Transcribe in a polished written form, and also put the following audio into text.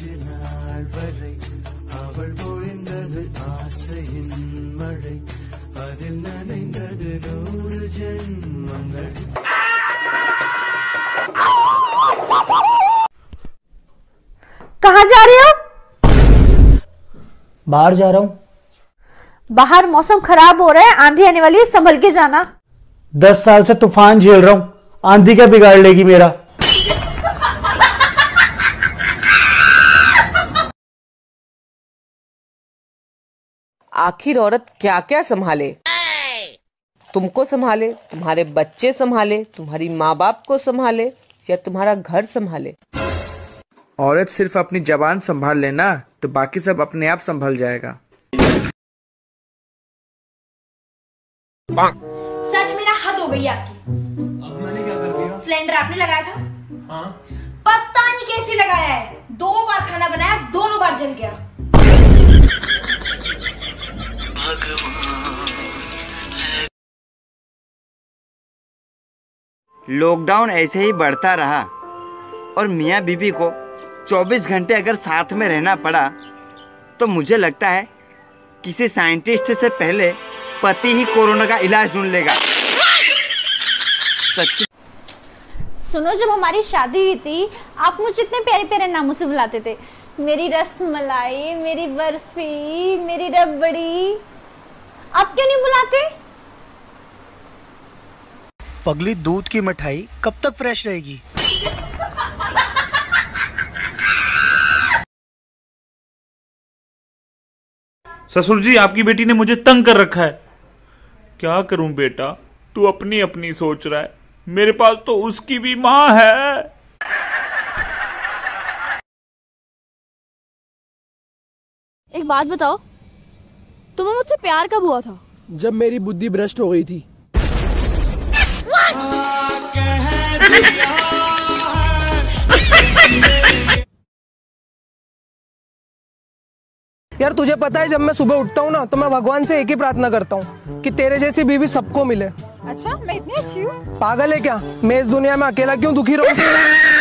நாள் வரை அவள் பொழிந்தது ஆசையின் மழை அதில் நனைந்தது 100 ஜென்மங்கள். कहाँ जा रहे हो? बाहर जा रहा हूँ। बाहर मौसम खराब हो रहा है, आंधी आने वाली है, संभल के जाना। 10 साल से तूफान झेल रहा हूँ, आंधी क्या बिगाड़ लेगी मेरा। आखिर औरत क्या क्या संभाले? तुमको संभाले, तुम्हारे बच्चे संभाले, तुम्हारी माँ बाप को संभाले, या तुम्हारा घर संभाले? औरत सिर्फ अपनी जबान संभाल लेना तो बाकी सब अपने आप संभल जाएगा। सच में ना हद हो गई आपकी। अब मैंने क्या कर दिया? सिलेंडर आपने लगाया था? हाँ। पता नहीं कैसे लगाया है, 2 बार खाना बनाया, दोनों बार जल गया। लॉकडाउन ऐसे ही बढ़ता रहा और मियाँ बीबी को 24 घंटे अगर साथ में रहना पड़ा तो मुझे लगता है किसी साइंटिस्ट से पहले पति ही कोरोना का इलाज ढूंढ लेगा। सच्ची। सुनो, जब हमारी शादी हुई थी आप मुझे इतने प्यारे प्यारे नामों से बुलाते थे, मेरी रसमलाई, मेरी बर्फी, मेरी रबड़ी। आप क्यों नहीं बुलाते? पगली, दूध की मिठाई कब तक फ्रेश रहेगी? ससुर जी, आपकी बेटी ने मुझे तंग कर रखा है। क्या करूं बेटा, तू अपनी अपनी सोच रहा है, मेरे पास तो उसकी भी माँ है। एक बात बताओ, तुम्हें मुझसे प्यार कब हुआ था? जब मेरी बुद्धि भ्रष्ट हो गई थी। यार तुझे पता है, जब मैं सुबह उठता हूँ ना तो मैं भगवान से एक ही प्रार्थना करता हूँ कि तेरे जैसी बीवी सबको मिले। अच्छा, मैं इतनी अच्छी हूँ? पागल है क्या? मैं इस दुनिया में अकेला क्यों दुखी रहूं?